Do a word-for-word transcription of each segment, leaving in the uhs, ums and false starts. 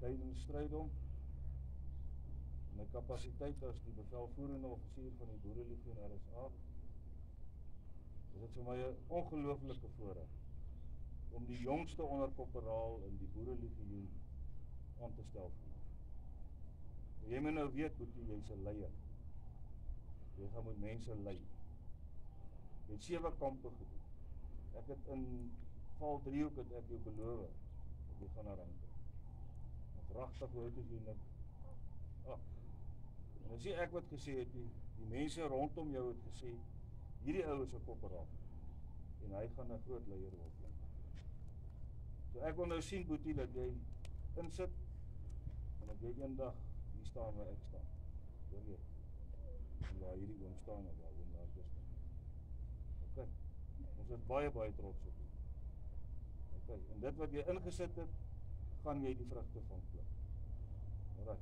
tydens strydom. My kapasiteit as die bevelvoerende offisier van die Boerelegioen R S A. Dit is vir my 'n ongelooflike voorreg om die jongste onderkorporaal in die Boerelegioen aan te stel. Jy moet nou weet, Boetie, jy's 'n leier. Jy gaan met mense lei. Jy het sewe kampe gedoen. Ek het in val driehoek het ek jou beloof, jy gaan na ranke. Want ragtig hoort as jy net, ah, en as jy ek wat gesê het, die, die mense rondom jou het gesê, hierdie ou is 'n korporaal, en hy gaan 'n groot leier word. So ek wil nou sien, Boetie, dat jy insit, en dat jy eendag hier staan waar ek staan. Hoor jy? En waar hierdie oom staan, en waar oom daar is. Ok, ons is baie, baie trots op jy. Ok, en dit wat jy ingesit het, gaan jy die vrugte van pluk. Alright.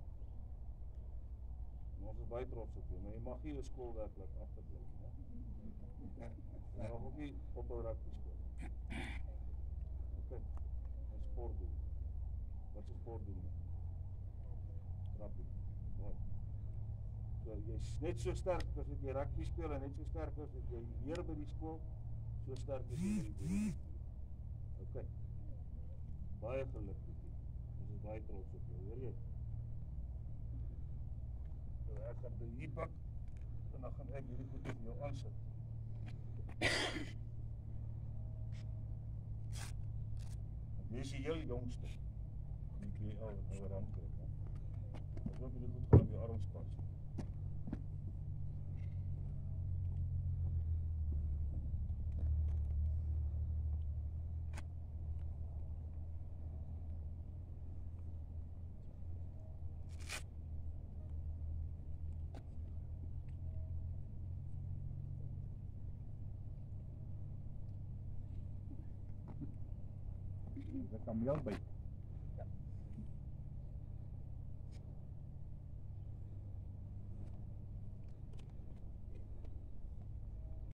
En ons is baie trots op jy, maar jy mag nie jou skoolwerk laat agterbly, né? Jy mag ook nie ophou rugby speel. Ok, en sport doen. Wat is sport doen? Rugby. Mooi. So, jy is net so sterk as wat jy rugby speel, en net so sterk as wat jy leer by die skool, so sterk as jy by die boer. Ok. Baie geluk, Boetie. Ons is baie trots op jou, hoor jy? So, ek gaan by hier pak, en dan gaan ek hierdie goed vir jou aansit. Jy is die heel jongste. Moet jy al nou rand kry. Ek hoop jy goed gaan op jou arms pas. Ek kan jou by.